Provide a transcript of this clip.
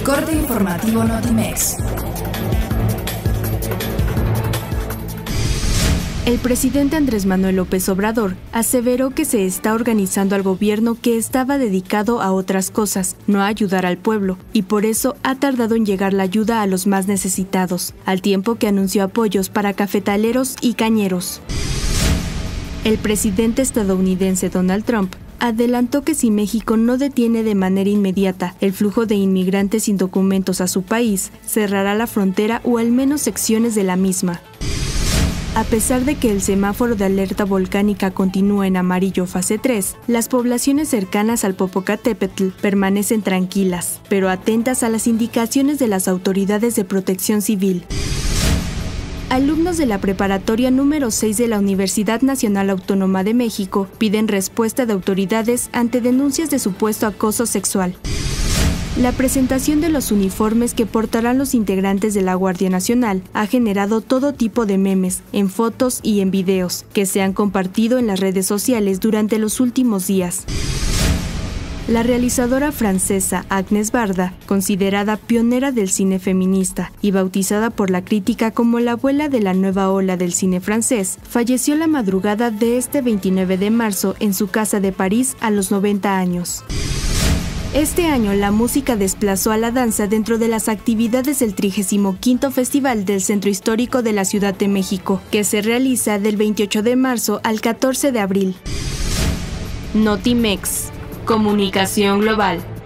corte informativo Notimex. El presidente Andrés Manuel López Obrador aseveró que se está organizando al gobierno que estaba dedicado a otras cosas, no a ayudar al pueblo, y por eso ha tardado en llegar la ayuda a los más necesitados, al tiempo que anunció apoyos para cafetaleros y cañeros. El presidente estadounidense Donald Trump adelantó que si México no detiene de manera inmediata el flujo de inmigrantes sin documentos a su país, cerrará la frontera o al menos secciones de la misma. A pesar de que el semáforo de alerta volcánica continúa en amarillo fase 3, las poblaciones cercanas al Popocatépetl permanecen tranquilas, pero atentas a las indicaciones de las autoridades de protección civil. Alumnos de la preparatoria número 6 de la Universidad Nacional Autónoma de México piden respuesta de autoridades ante denuncias de supuesto acoso sexual. La presentación de los uniformes que portarán los integrantes de la Guardia Nacional ha generado todo tipo de memes, en fotos y en videos, que se han compartido en las redes sociales durante los últimos días. La realizadora francesa Agnès Varda, considerada pionera del cine feminista y bautizada por la crítica como la abuela de la nueva ola del cine francés, falleció la madrugada de este 29 de marzo en su casa de París a los 90 años. Este año la música desplazó a la danza dentro de las actividades del 35º Festival del Centro Histórico de la Ciudad de México, que se realiza del 28 de marzo al 14 de abril. Notimex. Comunicación global.